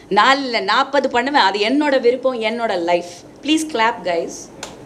4 இல்லை 40 பண்ணுவேன். அது என்னோட விருப்பம், என்னோட life. Please clap guys.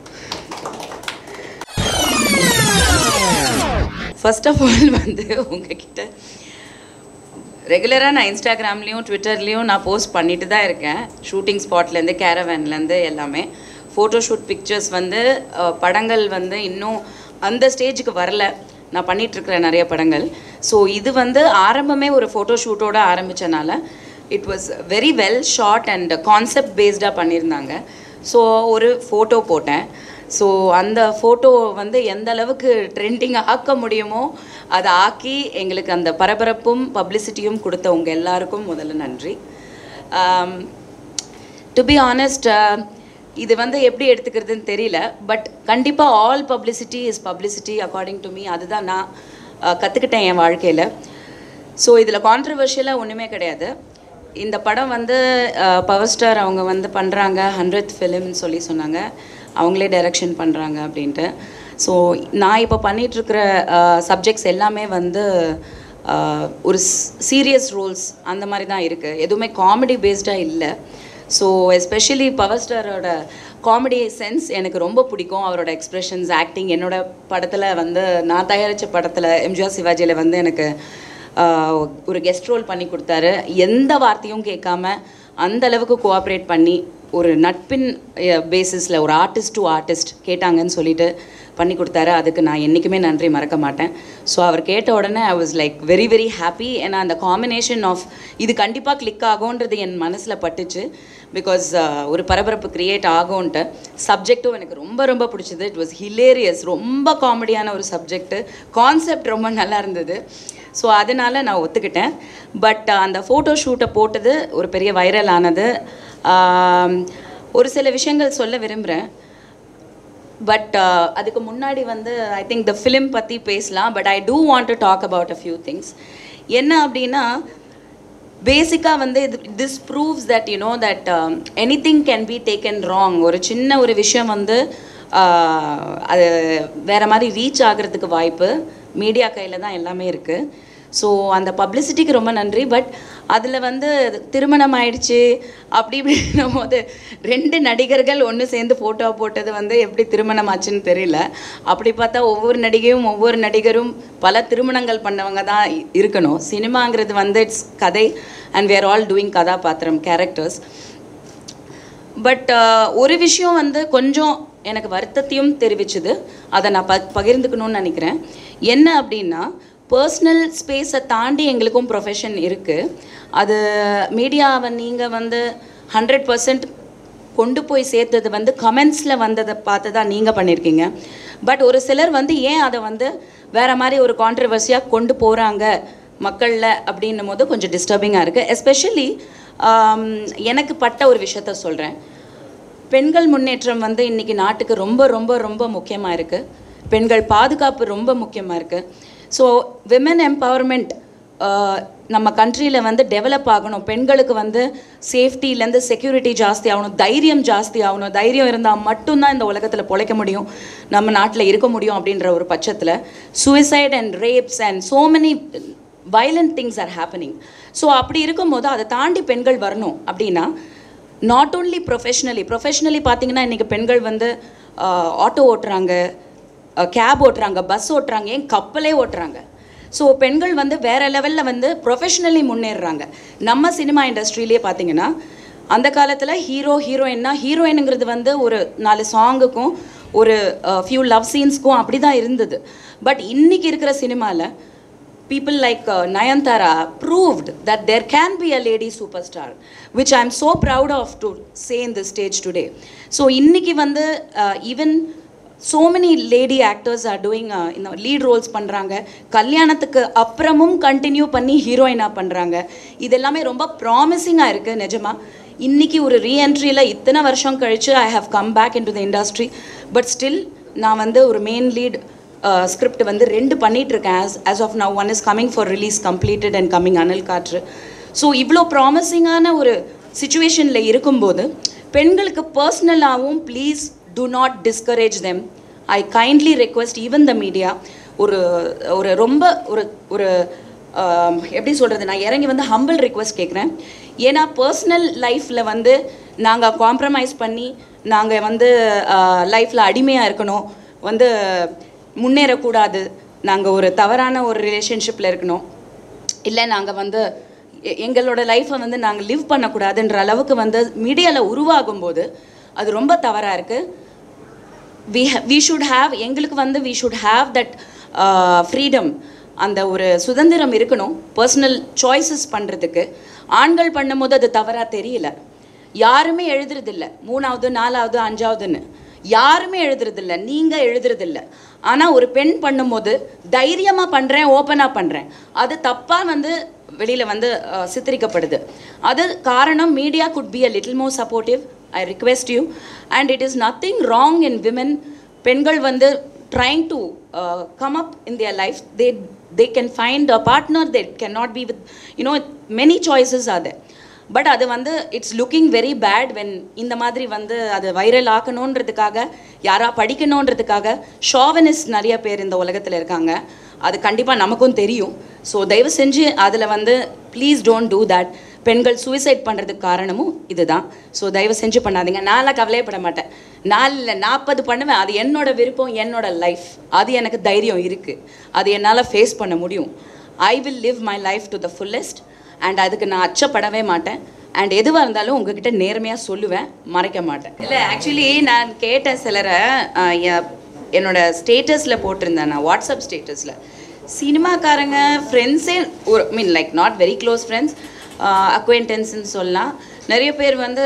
First of all வந்து உங்ககிட்ட ரெகுலராக நான் இன்ஸ்டாகிராம்லேயும் ட்விட்டர்லேயும் நான் போஸ்ட் பண்ணிட்டு தான் இருக்கேன். ஷூட்டிங் ஸ்பாட்லேருந்து கேரவேன்லேருந்து எல்லாமே. ஃபோட்டோஷூட் பிக்சர்ஸ் வந்து படங்கள் வந்து இன்னும் அந்த ஸ்டேஜுக்கு வரல. நான் பண்ணிகிட்ருக்கிறேன் நிறைய படங்கள். ஸோ இது வந்து ஆரம்பமே ஒரு ஃபோட்டோஷூட்டோடு ஆரம்பித்தனால it was very well short and concept பேஸ்டாக பண்ணியிருந்தாங்க. ஸோ ஒரு ஃபோட்டோ போட்டேன். ஸோ அந்த ஃபோட்டோ வந்து எந்த அளவுக்கு ட்ரெண்டிங் ஆக்க முடியுமோ அதை ஆக்கி எங்களுக்கு அந்த பரபரப்பும் பப்ளிசிட்டியும் கொடுத்தவங்க எல்லாருக்கும் முதல்ல நன்றி. டு பி ஆனஸ்ட், இது வந்து எப்படி எடுத்துக்கிறதுன்னு தெரியல. பட் கண்டிப்பாக all publicity is publicity according to me. அதுதான் நான் கற்றுக்கிட்டேன் என் வாழ்க்கையில். ஸோ இதில் கான்ட்ரவர்ஷியலாக ஒன்றுமே கிடையாது. இந்த படம் வந்து பவர் ஸ்டார் அவங்க வந்து பண்ணுறாங்க, 100th ஃபிலிம்னு சொல்லி சொன்னாங்க. அவங்களே டைரக்ஷன் பண்ணுறாங்க அப்படின்ட்டு. ஸோ நான் இப்போ பண்ணிகிட்ருக்கிற சப்ஜெக்ட்ஸ் எல்லாமே வந்து ஒரு சீரியஸ் ரோல்ஸ் அந்த மாதிரி தான் இருக்குது. எதுவுமே காமெடி பேஸ்டாக இல்லை. ஸோ எஸ்பெஷலி பவர் ஸ்டாரோட காமெடி சென்ஸ் எனக்கு ரொம்ப பிடிக்கும். அவரோட எக்ஸ்ப்ரெஷன்ஸ், ஆக்டிங். என்னோடய படத்தில் வந்து நான் தயாரித்த படத்தில் எம்ஜிஆர் சிவாஜியில் வந்து எனக்கு ஒரு கெஸ்ட் ரோல் பண்ணி கொடுத்தாரு. எந்த வார்த்தையும் கேட்காம அந்த அளவுக்கு கோஆப்ரேட் பண்ணி ஒரு நட்பின் பேசிஸில் ஒரு ஆர்டிஸ்ட் டு ஆர்டிஸ்ட் கேட்டாங்கன்னு சொல்லிட்டு பண்ணி கொடுத்தாரு. அதுக்கு நான் என்றைக்குமே நன்றி மறக்க மாட்டேன். ஸோ அவர் கேட்ட உடனே I was like very very happy. ஏன்னா அந்த காம்பினேஷன் ஆஃப் இது கண்டிப்பாக கிளிக் ஆகும்ன்றது என் மனசில் பட்டுச்சு. பிகாஸ் ஒரு பரபரப்பு க்ரியேட் ஆகும்ன்ட்டு. சப்ஜெக்டும் எனக்கு ரொம்ப ரொம்ப பிடிச்சது. It was hilarious. ரொம்ப காமெடியான ஒரு சப்ஜெக்ட்டு. கான்செப்ட் ரொம்ப நல்லா இருந்தது. ஸோ அதனால் நான் ஒத்துக்கிட்டேன். பட் அந்த ஃபோட்டோ ஷூட்டை போட்டது ஒரு பெரிய வைரல் ஆனது. ஒரு சில விஷயங்கள் சொல்ல விரும்புகிறேன். பட் அதுக்கு முன்னாடி வந்து ஐ திங்க் த ஃபிலிம் பற்றி பேசலாம். But I do want to talk about a few things. என்ன அப்படின்னா, பேசிக்காக வந்து this proves that you know that anything can be taken wrong. ஒரு சின்ன ஒரு விஷயம் வந்து அது வேறு மாதிரி ரீச் ஆகிறதுக்கு வாய்ப்பு மீடியா கையில் தான் எல்லாமே இருக்குது. ஸோ அந்த பப்ளிசிட்டிக்கு ரொம்ப நன்றி. பட் அதில் வந்து திருமணம் ஆயிடுச்சு அப்படி இப்படின்னும் போது 2 நடிகர்கள் ஒன்று சேர்ந்து ஃபோட்டோ போட்டது வந்து எப்படி திருமணம் ஆச்சுன்னு தெரியல. அப்படி பார்த்தா ஒவ்வொரு நடிகையும் ஒவ்வொரு நடிகரும் பல திருமணங்கள் பண்ணவங்க தான் இருக்கணும். சினிமாங்கிறது வந்து இட்ஸ் கதை and we are all doing கதாபாத்திரம், கேரக்டர்ஸ். பட் ஒரு விஷயம் வந்து கொஞ்சம் எனக்கு வருத்தத்தையும் தெரிவிச்சுது. அதை நான் பகிர்ந்துக்கணும்னு நினைக்கிறேன். என்ன அப்படின்னா, பர்சனல் ஸ்பேஸை தாண்டி எங்களுக்கும் ப்ரொஃபஷன் இருக்குது. அது மீடியாவை நீங்கள் வந்து 100% கொண்டு போய் சேர்த்தது வந்து கமெண்ட்ஸில் வந்ததை பார்த்து தான் நீங்கள் பண்ணியிருக்கீங்க. பட் ஒரு சிலர் வந்து ஏன் அதை வந்து வேறு மாதிரி ஒரு கான்ட்ரவர்சியாக கொண்டு போகிறாங்க மக்களில் அப்படின்னும் போது கொஞ்சம் டிஸ்டர்பிங்காக இருக்குது. எஸ்பெஷலி எனக்கு பட்ட ஒரு விஷயத்த சொல்கிறேன். பெண்கள் முன்னேற்றம் வந்து இன்றைக்கி நாட்டுக்கு ரொம்ப ரொம்ப ரொம்ப முக்கியமாக இருக்குது. பெண்கள் பாதுகாப்பு ரொம்ப முக்கியமாக இருக்குது. ஸோ விமன் எம்பவர்மெண்ட் நம்ம கண்ட்ரியில் வந்து டெவலப் ஆகணும். பெண்களுக்கு வந்து சேஃப்டிலேருந்து செக்யூரிட்டி ஜாஸ்தி ஆகணும், தைரியம் ஜாஸ்தி ஆகணும். தைரியம் இருந்தால் மட்டும்தான் இந்த உலகத்தில் பிழைக்க முடியும், நம்ம நாட்டில் இருக்க முடியும். அப்படின்ற ஒரு பட்சத்தில் suicide and rapes and so many violent things are happening. So அப்படி இருக்கும்போது அதை தாண்டி பெண்கள் வரணும் அப்படின்னா, நாட் ஓன்லி ப்ரொஃபஷ்னலி பார்த்தீங்கன்னா இன்றைக்கி பெண்கள் வந்து ஆட்டோ ஓட்டுறாங்க, கேப் ஓட்டுறாங்க, பஸ் ஓட்டுறாங்க, ஏன் கப்பலே ஓட்டுறாங்க. ஸோ பெண்கள் வந்து வேறு லெவலில் வந்து ப்ரொஃபஷ்னலி முன்னேறுறாங்க. நம்ம சினிமா இண்டஸ்ட்ரியிலே பார்த்தீங்கன்னா அந்த காலத்தில் ஹீரோயினுங்கிறது வந்து ஒரு 4 சாங்குக்கும் ஒரு ஃபியூ லவ் சீன்ஸ்க்கும் அப்படி தான் இருந்தது. பட் இன்றைக்கி இருக்கிற சினிமாவில் people like Nayanthara proved that there can be a lady superstar, which I am so proud of to say in this stage today. So இன்னைக்கு வந்து even so many lady actors are doing lead roles பண்றாங்க. கல்யாணத்துக்கு அப்புறமும் continue பண்ணி ஹீரோயினா பண்றாங்க. இதெல்லாமே ரொம்ப ப்ராமிசிங்கா இருக்கு நிஜமா. இன்னைக்கு ஒரு ரீஎன்ட்ரியில் இத்தனை வருஷம் கழிச்சு I have come back into the industry, but still நான் வந்து ஒரு மெயின் லீட் ஸ்கிரிப்ட் வந்து 2 பண்ணிகிட்ருக்கேன். as of now one is coming for release, completed and coming அனல் காற்று. ஸோ இவ்வளோ ப்ராமிசிங்கான ஒரு சிச்சுவேஷனில் இருக்கும்போது பெண்களுக்கு பர்சனலாகவும் please do not discourage them. I kindly request even the media ஒரு ரொம்ப ஒரு எப்படி சொல்கிறது, நான் இறங்கி வந்து ஹம்பிள் ரிக்வெஸ்ட் கேட்குறேன். ஏன்னா பர்சனல் லைஃப்பில் வந்து நாங்கள் காம்ப்ரமைஸ் பண்ணி நாங்கள் வந்து லைஃப்பில் அடிமையாக இருக்கணும், வந்து முன்னேறக்கூடாது, நாங்கள் ஒரு தவறான ஒரு ரிலேஷன்ஷிப்பில் இருக்கணும், இல்லை நாங்கள் வந்து எங்களோட லைஃப்பை வந்து நாங்கள் லிவ் பண்ணக்கூடாதுன்ற அளவுக்கு வந்து மீடியாவில் உருவாகும்போது அது ரொம்ப தவறாக இருக்குது. we should have, எங்களுக்கு வந்து we should have that freedom, அந்த ஒரு சுதந்திரம் இருக்கணும் பர்சனல் சாய்ஸஸ் பண்ணுறதுக்கு. ஆண்கள் பண்ணும்போது அது தவறாக தெரியல. யாருமே எழுதுறதில்ல 3வது 4வது 5வதுன்னு யாருமே எழுதுறதில்ல, நீங்கள் எழுதுறதில்ல. ஆனால் ஒரு பெண் பண்ணும்போது தைரியமாக பண்ணுறேன், ஓப்பனாக பண்ணுறேன், அது தப்பாக வந்து வெளியில் வந்து சித்தரிக்கப்படுது. அது காரணம் media could be a little more supportive. I request you, and it is nothing wrong in women. பெண்கள் வந்து trying to come up in their life, they can find a partner, they cannot be with, you know, many choices are there. But அது வந்து it's looking very bad when இந்த மாதிரி வந்து அது viral ஆக்கணுன்றதுக்காக, யாரா படிக்கணுன்றதுக்காக chauvinist நிறைய பேர் இந்த உலகத்தில் இருக்காங்க. அது கண்டிப்பாக நமக்கும் தெரியும். ஸோ தயவு செஞ்சு அதில் வந்து ப்ளீஸ் டோன்ட் டூ தேட். பெண்கள் சூசைட் பண்ணுறதுக்கு காரணமும் இதுதான். ஸோ தயவு செஞ்சு பண்ணாதீங்க. நான்லாம் கவலையப்பட மாட்டேன். 4 இல்லை 40 பண்ணுவேன். அது என்னோட விருப்பம், என்னோட லைஃப். அது எனக்கு தைரியம் இருக்குது, அது என்னால் ஃபேஸ் பண்ண முடியும். I will live my life to the fullest. And அதுக்கு நான் அச்சப்படவே மாட்டேன். அண்ட் எதுவாக இருந்தாலும் உங்ககிட்ட நேர்மையாக சொல்லுவேன், மறைக்க மாட்டேன். இல்லை ஆக்சுவலி நான் கேட்ட சிலரை என்னோட ஸ்டேட்டஸில் போட்டிருந்தேன், நான் வாட்ஸ்அப் ஸ்டேட்டஸில். சினிமாக்காரங்க ஃப்ரெண்ட்ஸே ஒரு mean like not very close friends, அக்வைண்டன்ஸ்ன்னு சொல்லலாம். நிறைய பேர் வந்து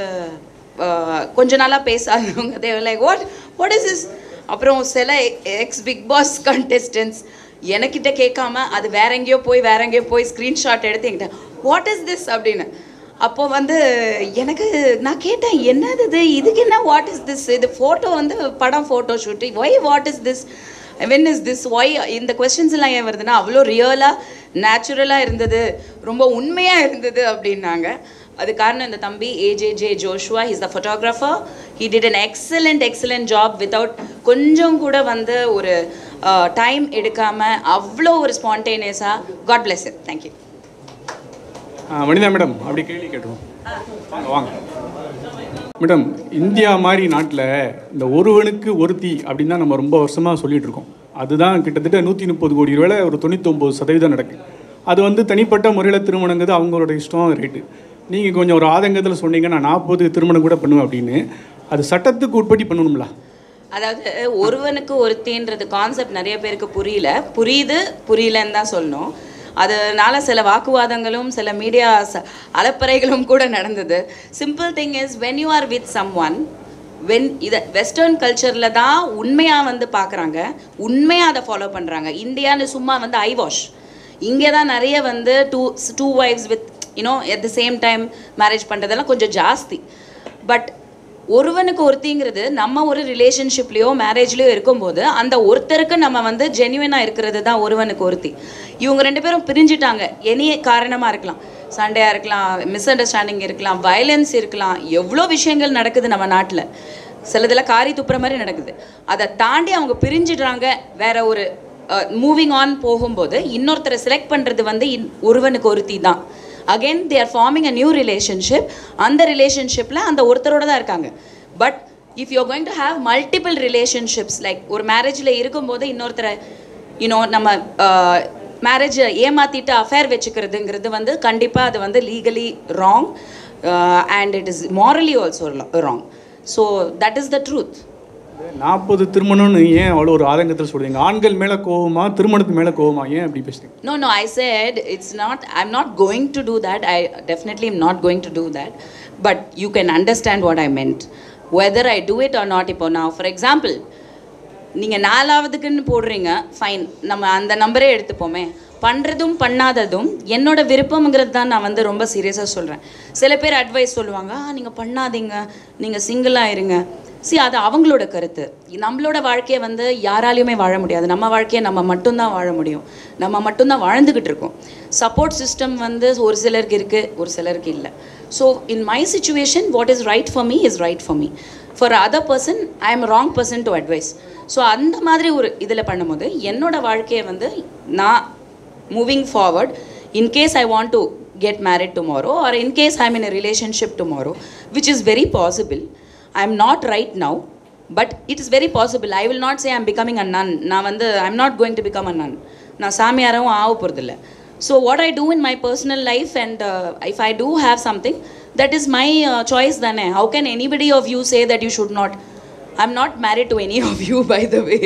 கொஞ்ச நாளாக பேசாதவங்க, தேவை லைக் வாட் இஸ் திஸ். அப்புறம் சில எக்ஸ் பிக் பாஸ் கண்டெஸ்டன்ஸ் எனக்கிட்ட கேட்காம அது வேற எங்கேயோ போய் ஸ்க்ரீன்ஷாட் எடுத்து என்கிட்ட வாட் இஸ் திஸ் அப்படின்னு. அப்போது வந்து எனக்கு நான் கேட்டேன், என்னது இது, இதுக்கு என்ன வாட் இஸ் திஸ், இது ஃபோட்டோ வந்து படம் photo shoot, why what is this, when is this, why, இந்த கொஸ்டின்ஸ் எல்லாம் ஏன் வருதுன்னா அவ்வளோ ரியலாக நேச்சுரலாக இருந்தது, ரொம்ப உண்மையாக இருந்தது அப்படின்னாங்க. அது காரணம் இந்த தம்பி AJJ Joshua, he's the photographer. He did an excellent job without கொஞ்சம் கூட வந்து ஒரு டைம் எடுக்காமல் அவ்வளோ ஒரு ஸ்பான்டேனியஸாக. God bless it. Thank you. Vanitha madam, அப்படி கேள்வி கேட்டுருவோம். வாங்க மேடம். இந்தியா மாதிரி நாட்டில் இந்த ஒருவனுக்கு ஒருத்தி அப்படின்னு தான் நம்ம ரொம்ப வருஷமாக சொல்லிகிட்டு இருக்கோம். அதுதான் கிட்டத்தட்ட 130 கோடி ரூபாயில் ஒரு 99% நடக்குது. அது வந்து தனிப்பட்ட முறையில் திருமணங்கிறது அவங்களோட இஷ்டம், ரேட்டு. நீங்கள் கொஞ்சம் ஒரு ஆதங்கத்தில் சொன்னீங்க, நான் 40 திருமணம் கூட பண்ணுவேன் அப்படின்னு. அது சட்டத்துக்கு உட்பட்டு பண்ணணும்ல? அதாவது ஒருவனுக்கு ஒருத்தின்றது கான்செப்ட் நிறைய பேருக்கு புரியலன்னு தான் சொல்லணும். அதனால சில வாக்குவாதங்களும் சில மீடியா அலப்பறைகளும் கூட நடந்தது. Simple thing is when you are with someone, when இதை வெஸ்டர்ன் கல்ச்சரில் தான் உண்மையாக வந்து பார்க்குறாங்க, உண்மையாக அதை ஃபாலோ பண்ணுறாங்க. இந்தியான்னு சும்மா வந்து ஐ வாஷ். இங்கே தான் நிறைய வந்து two wives with you know at the same time marriage பண்ணுறதெல்லாம் கொஞ்சம் ஜாஸ்தி. பட் ஒருவனுக்கு ஒருத்திங்கிறது நம்ம ஒரு ரிலேஷன்ஷிப்லேயோ மேரேஜ்லேயோ இருக்கும்போது அந்த ஒருத்தருக்கு நம்ம வந்து ஜென்யூனாக இருக்கிறது தான் ஒருவனுக்கு ஒருத்தி. இவங்க 2 பேரும் பிரிஞ்சுட்டாங்க, எனி காரணமாக இருக்கலாம், சண்டையாக இருக்கலாம், மிஸ் அண்டர்ஸ்டாண்டிங் இருக்கலாம், வயலன்ஸ் இருக்கலாம், எவ்வளோ விஷயங்கள் நடக்குது நம்ம நாட்டில். சிலதில் காரி துப்புற மாதிரி நடக்குது. அதை தாண்டி அவங்க பிரிஞ்சிடுறாங்க, வேற ஒரு மூவிங் ஆன் போகும்போது இன்னொருத்தரை செலக்ட் பண்ணுறது வந்து ஒருவனுக்கு ஒருத்தி தான். Again they are forming a new relationship. அந்த ரிலேஷன்ஷிப்பில் அந்த ஒருத்தரோட தான் இருக்காங்க. But if you are going to have multiple relationships, like ஒரு மேரேஜில் இருக்கும்போது இன்னொருத்தரை யூனோ நம்ம மேரேஜை ஏமாற்றிட்டு அஃபேர் வச்சுக்கிறதுங்கிறது வந்து கண்டிப்பாக அது வந்து legally wrong and it is morally also wrong. So that is the truth. 40 திருமணம்னு ஏன் அவ்வளோ ஒரு ஆதங்கத்தில் சொல்றீங்க? ஆண்கள் மேலே கோவமா, திருமணத்துக்கு மேலே கோவமா, ஏன் அப்படி பேசுறீங்க? No, I said it's not, I'm not going to do that. I definitely am not going to do that. But you can understand what I meant. Whether I do it or not, இப்போ now for example, நீங்கள் 4வதுக்குன்னு போடுறீங்க, fine, நம்ம அந்த நம்பரே எடுத்துப்போமே. பண்ணுறதும் பண்ணாததும் என்னோட விருப்பம்ங்கிறது தான் நான் வந்து ரொம்ப சீரியஸாக சொல்கிறேன். சில பேர் அட்வைஸ் சொல்லுவாங்க, நீங்கள் பண்ணாதீங்க, நீங்கள் சிங்கிளாக இருங்க. அது அவங்களோட கருத்து. நம்மளோட வாழ்க்கையை வந்து யாராலையுமே வாழ முடியாது. நம்ம வாழ்க்கையை நம்ம மட்டும்தான் வாழ முடியும். நம்ம மட்டும்தான் வாழ்ந்துக்கிட்டு இருக்கோம். சப்போர்ட் சிஸ்டம் வந்து ஒரு சிலருக்கு இருக்குது, ஒரு சிலருக்கு இல்லை. So in my situation what is right for me is right for me. For other person I am wrong person to advise. So அந்த மாதிரி ஒரு இதில் பண்ணும்போது என்னோட வாழ்க்கையை வந்து நான் moving forward, in case I want to get married tomorrow or in case I'm in a relationship tomorrow, which is very possible. I'm not right now, but it is very possible. I will not say I'm becoming a nun. I'm not going to become a nun. Na saamiyaram aavu poradilla. So what I do in my personal life, and if I do have something, that is my choice dane. How can anybody of you say that you should not? I'm not married to any of you, by the way.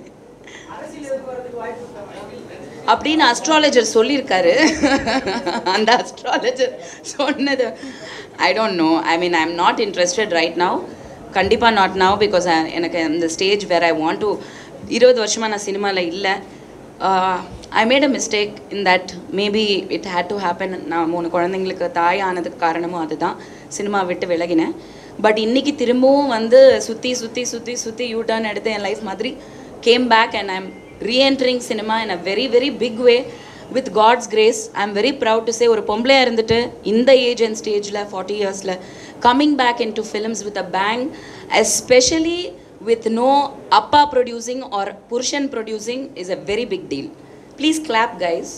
அப்படின்னு astrologer சொல்லியிருக்காரு. அந்த astrologer சொன்னது I don't know. I mean I am not interested right now. கண்டிப்பாக not now. Because எனக்கு இந்த stage where I want to 20 வருஷமாக நான் சினிமாவில் இல்லை. I made a mistake in that. Maybe it had to happen. நான் 3 குழந்தைங்களுக்கு தாய் ஆனதுக்கு காரணமும் அதுதான். சினிமா விட்டு விலகினேன். பட் இன்றைக்கி திரும்பவும் வந்து சுற்றி சுற்றி சுற்றி சுற்றி யூ டர்ன் எடுத்து என் லைஃப் மாதிரி came back and I am re-entering cinema in a very very big way with God's grace. I am very proud to say ஒரு பொம்பளையா இருந்துட்டு இந்த ஏஜ் அண்ட் ஸ்டேஜில் 40 இயர்ஸில் coming back into films with a bang, especially with no appa producing or Purushan producing, is a very big deal. Please clap guys.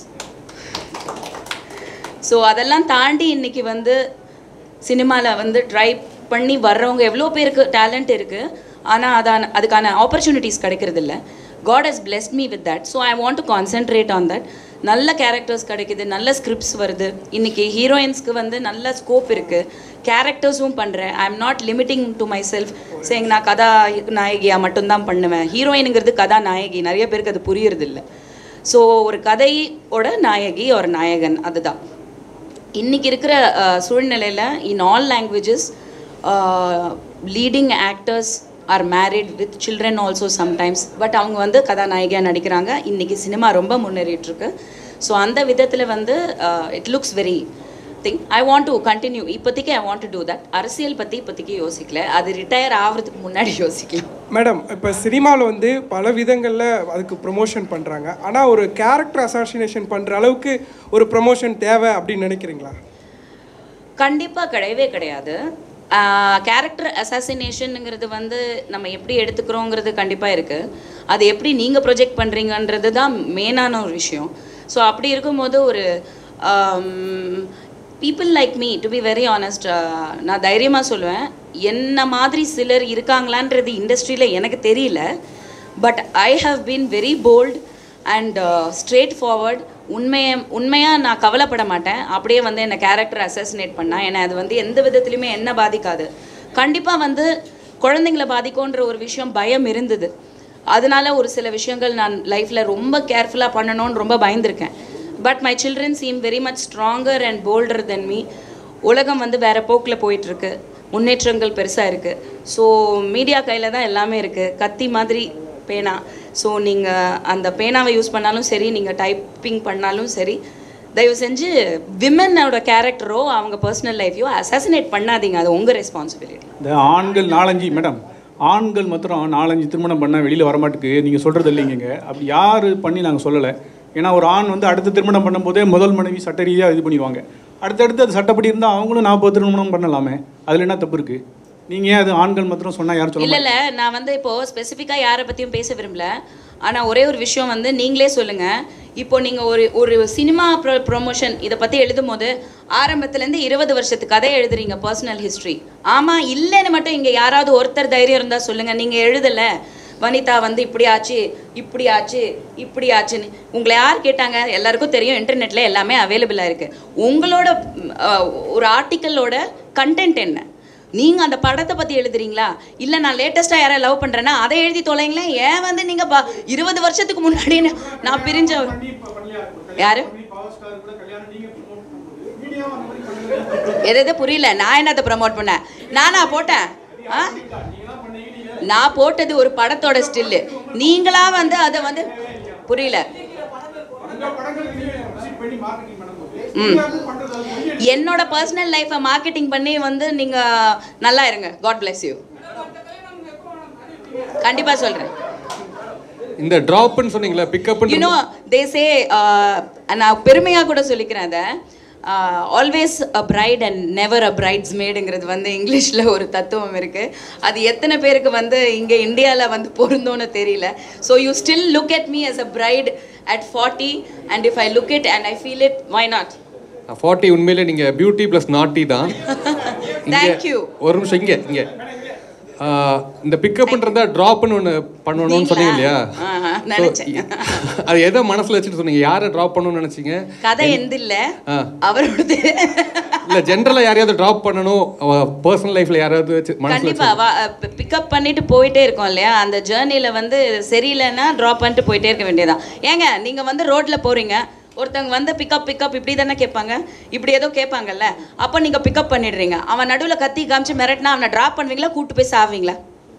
So அதெல்லாம் தாண்டி இன்றைக்கி வந்து சினிமாவில் வந்து ட்ரை பண்ணி வர்றவங்க எவ்வளோ பேருக்கு டேலண்ட் இருக்குது. ஆனால் அதுக்கான ஆப்பர்ச்சுனிட்டிஸ் கிடைக்கிறதில்ல. God has blessed me with that. So I want to concentrate on that. நல்ல கேரக்டர்ஸ் கிடைக்குது, நல்ல ஸ்கிரிப்ட்ஸ் வருது. இன்றைக்கி ஹீரோயின்ஸ்க்கு வந்து நல்ல ஸ்கோப் இருக்குது. கேரக்டர்ஸும் பண்ணுறேன். I am not limiting to myself change நான் கதா நாயகியாக மட்டும்தான் பண்ணுவேன். ஹீரோயினுங்கிறது கதா நாயகி. நிறைய பேருக்கு அது புரியறதில்ல. ஸோ ஒரு கதையோட நாயகி ஒரு நாயகன், அதுதான் இன்றைக்கி இருக்கிற சூழ்நிலையில். In all languages leading actors are married with children also sometimes. பட் அவங்க வந்து கதாநாயகியாக நடிக்கிறாங்க. இன்றைக்கி சினிமா ரொம்ப முன்னேறிட்டுருக்கு. ஸோ அந்த விதத்தில் வந்து it looks very thing. I want to continue. இப்போதைக்கு I want to do that. அரசியல் பற்றி இப்போதைக்கு யோசிக்கல. அது ரிட்டையர் ஆகிறதுக்கு முன்னாடி யோசிக்கலாம். மேடம், இப்போ சினிமாவில் வந்து பல விதங்களில் அதுக்கு ப்ரொமோஷன் பண்ணுறாங்க. ஆனால் ஒரு கேரக்டர் அசாசினேஷன் பண்ணுற அளவுக்கு ஒரு ப்ரொமோஷன் தேவை அப்படின்னு நினைக்கிறீங்களா? கண்டிப்பாக கிடையவே கிடையாது. கேரக்டர் அசாசினேஷனுங்கிறது வந்து நம்ம எப்படி எடுத்துக்கிறோங்கிறது கண்டிப்பாக இருக்குது. அது எப்படி நீங்கள் ப்ரொஜெக்ட் பண்ணுறீங்கன்றது தான் மெயினான ஒரு விஷயம். ஸோ அப்படி இருக்கும்போது ஒரு people like me, to be very honest, நான் தைரியமாக சொல்லுவேன், என்ன மாதிரி சிலர் இருக்காங்களான்றது இண்டஸ்ட்ரியில் எனக்கு தெரியல. But I have been very bold and straightforward. உண்மையாக நான் கவலைப்பட மாட்டேன். அப்படியே வந்து என்னை கேரக்டர் அசாசினேட் பண்ணால் ஏன்னா அது வந்து எந்த விதத்துலையுமே என்ன பாதிக்காது. கண்டிப்பாக வந்து குழந்தைங்கள பாதிக்கும்ன்ற ஒரு விஷயம் பயம் இருந்தது. அதனால ஒரு சில விஷயங்கள் நான் லைஃப்பில் ரொம்ப கேர்ஃபுல்லாக பண்ணணும்னு ரொம்ப பயந்துருக்கேன். But my children seem very much stronger and bolder then me. உலகம் வந்து வேறு போக்கில் போயிட்டுருக்கு. முன்னேற்றங்கள் பெருசாக இருக்குது. ஸோ மீடியா கையில் தான் எல்லாமே இருக்குது. கத்தி மாதிரி பேனா. ஸோ நீங்கள் அந்த பேனாவை யூஸ் பண்ணாலும் சரி, நீங்கள் டைப்பிங் பண்ணாலும் சரி, தயவு செஞ்சு விமனோட கேரக்டரோ அவங்க பர்சனல் லைஃப்பையோ அசாசினேட் பண்ணாதீங்க. அது உங்கள் ரெஸ்பான்சிபிலிட்டி. இந்த ஆண்கள் 4-5 மேடம், ஆண்கள் மாத்திரம் 4-5 திருமணம் பண்ணால் வெளியில் வரமாட்டுக்கு நீங்கள் சொல்கிறது இல்லைங்க. அப்படி யார் பண்ணி நாங்கள் சொல்லலை. ஏன்னா ஒரு ஆண் வந்து அடுத்த திருமணம் பண்ணும்போதே முதல் மனைவி சட்ட ரீதியாக இது பண்ணிடுவாங்க. அடுத்தடுத்து அது சட்டப்படி இருந்தால் அவங்களும் 40 திருமணம் பண்ணலாமே. அதில் என்ன தப்பு இருக்குது? நீங்கள் அது ஆண்கள் மாத்திரம் சொன்னால் யாரும் சொல்ல இல்லை. நான் வந்து இப்போது ஸ்பெசிஃபிக்காக யாரை பற்றியும் பேச விரும்பல. ஆனால் ஒரே ஒரு விஷயம் வந்து நீங்களே சொல்லுங்கள். இப்போ நீங்கள் ஒரு சினிமா ப்ரொமோஷன் இதை பற்றி எழுதும் போது ஆரம்பத்துலேருந்து 20 வருஷத்துக்கு கதை எழுதுறீங்க, பர்சனல் ஹிஸ்ட்ரி. ஆமாம் இல்லைன்னு மட்டும் இங்கே யாராவது ஒருத்தர் தைரியம் இருந்தால் சொல்லுங்கள். நீங்கள் எழுதலை வனிதா வந்து இப்படி ஆச்சு இப்படி ஆச்சு இப்படி ஆச்சுன்னு உங்களை யார் கேட்டாங்க? எல்லாருக்கும் தெரியும், இன்டர்நெட்டில் எல்லாமே அவைலபிளாக இருக்குது. உங்களோட ஒரு ஆர்டிக்கலோட கண்டென்ட் என்ன? நீங்கள் அந்த படத்தை பற்றி எழுதுறீங்களா? இல்லை நான் லேட்டஸ்ட்டாக யாரை லவ் பண்ணுறேன்னா அதை எழுதி தொலைங்களேன். ஏன் வந்து நீங்கள் 20 வருஷத்துக்கு முன்னாடி நான் பிரிஞ்ச யார் எது புரியல. நான் என்னத்தை ப்ரமோட் பண்ணேன்? நானா போட்டேன்? நான் போட்டது ஒரு படத்தோட ஸ்டில்லு. நீங்களா வந்து அதை வந்து புரியல. என்னோட பர்சனல் லைஃபை மார்க்கெட்டிங் பண்ணி வந்து நீங்கள் நல்லா இருங்க. God bless you. கண்டிப்பாக சொல்கிறேன். இந்த ட்ராப்னு சொன்னீங்களா, pickup you know they say, நான் பெருமையாக கூட சொல்லிக்கிறேன் அதை. Always a bride and never a brides மேடுங்கிறது வந்து இங்கிலீஷில் ஒரு தத்துவம் இருக்குது. அது எத்தனை பேருக்கு வந்து இங்கே இந்தியாவில் வந்து பொருந்தோன்னு தெரியல. So you still look at me as a bride at 40 and if I look it and I feel it, why not? 40 உண்மையிலே நீங்கள் பியூட்டி ப்ளஸ் நாட்டி தான். Thank you. ஒரு நிமிஷம் இங்கே இந்த பிக்கப்ன்றத ட்ராப்னு ஒன்று பண்ணணும்னு சொன்னீங்க இல்லையா? நினைச்சேன். அது எதை மனசில் வச்சுட்டு சொன்னீங்க? யாரை ட்ராப் பண்ணணும்னு நினச்சிங்க? கதை எந்த இல்லை அவரோடது இல்லை, ஜென்ரலாக யாரையாவது ட்ராப் பண்ணணும் பர்சனல் லைஃப்பில் யாராவது கண்டிப்பாக பிக்கப் பண்ணிட்டு போயிட்டே இருக்கோம் இல்லையா? அந்த ஜேர்னியில் வந்து சரியில்லைன்னா ட்ராப் பண்ணிட்டு போயிட்டே இருக்க வேண்டியதான். ஏங்க நீங்கள் வந்து ரோட்டில் போகிறீங்க, ஒருத்தவங்க வந்து பிக்கப் இப்படி தானே கேட்பாங்க, இப்படி ஏதோ கேட்பாங்கல்ல, அப்போ நீங்கள் பிக்கப் பண்ணிடுறீங்க. அவன் நடுவில் கத்தி காமிச்சு மிரட்டினா அவனை ட்ராப் பண்ணுவீங்களா, கூப்பிட்டு போய் சாவீங்களா?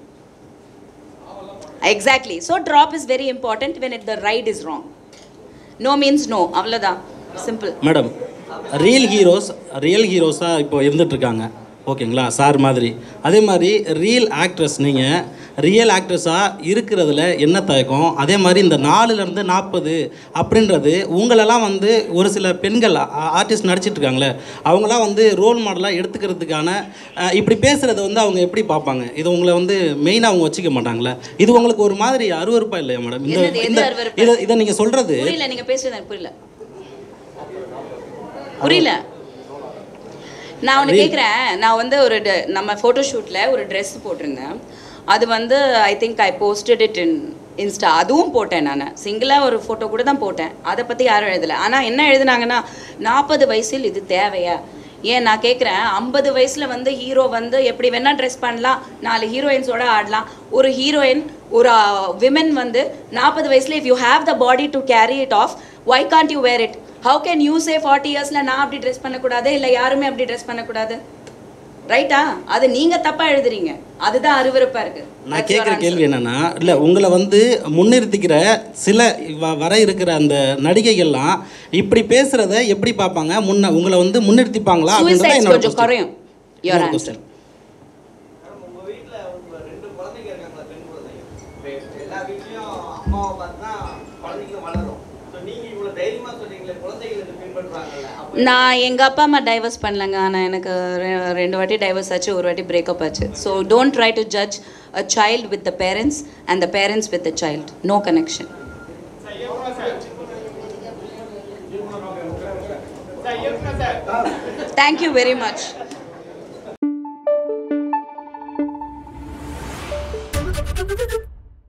Exactly. So drop is very important when the ride is wrong. No means no. அவ்வளோதான், சிம்பிள். மேடம், ரியல் ஹீரோஸாக இப்போ இருந்துகிட்ருக்காங்க, ஓகேங்களா? சார் மாதிரி. அதே மாதிரி ரியல் ஆக்ட்ரஸாக இருக்கிறதுல என்ன தயக்கம்? அதே மாதிரி இந்த 4லேருந்து 40 அப்படின்றது உங்களெல்லாம் வந்து ஒரு சில பெண்கள் ஆர்டிஸ்ட் நடிச்சிட்ருக்காங்களே, அவங்களாம் வந்து ரோல் மாடலாக எடுத்துக்கிறதுக்கான இப்படி பேசுகிறத வந்து அவங்க எப்படி பார்ப்பாங்க? இது உங்களை வந்து மெயினாக அவங்க வச்சுக்க மாட்டாங்களே? இது உங்களுக்கு ஒரு மாதிரி அருவருப்பாக இல்லையா மேடம்? இதை நீங்கள் சொல்கிறது புரியல, நீங்கள் பேசுறது புரியல. நான் ஒன்று கேட்குறேன். நான் வந்து நம்ம ஃபோட்டோஷூட்டில் ஒரு ட்ரெஸ் போட்டிருந்தேன். அது வந்து I think I posted it in Insta. அதுவும் போட்டேன். நான் சிங்கிளாக ஒரு ஃபோட்டோ கூட தான் போட்டேன். அதை பற்றி யாரும் எழுதலை. ஆனால் என்ன எழுதுனாங்கன்னா, 40 வயசில் இது தேவையா? ஏன் நான் கேட்குறேன், 50 வயசில் வந்து ஹீரோ வந்து எப்படி வேணால் ட்ரெஸ் பண்ணலாம், 4 ஹீரோயின்ஸோடு ஆடலாம். ஒரு ஹீரோயின், ஒரு விமன் வந்து 40 வயசில் if you have the body to carry it off, why can't you wear it? How can you say 40 இயர்ஸில் நான் அப்படி ட்ரெஸ் பண்ணக்கூடாது, இல்லை யாருமே அப்படி ட்ரெஸ் பண்ணக்கூடாது? ரைட்டா? அது நீங்கள் தப்பாக எழுதுறீங்க. அதுதான் அருவருப்பாக இருக்குது. நான் கேட்குற கேள்வி என்னென்னா, இல்லை உங்களை வந்து முன்னிறுத்திக்கிற சில வர இருக்கிற அந்த நடிகைகள்லாம் இப்படி பேசுகிறத எப்படி பார்ப்பாங்க? உங்களை வந்து முன்னிறுத்திப்பாங்களா? கொஞ்சம் குறையும். Your answer. நான் எங்கள் அப்பா அம்மா டைவர்ஸ் பண்ணலங்க. ஆனால் எனக்கு 2 வாட்டி டைவர்ஸ் ஆச்சு, ஒரு வாட்டி பிரேக்கப் ஆச்சு. So don't try to judge a child with the parents and the parents with the child. No connection. Thank you very much.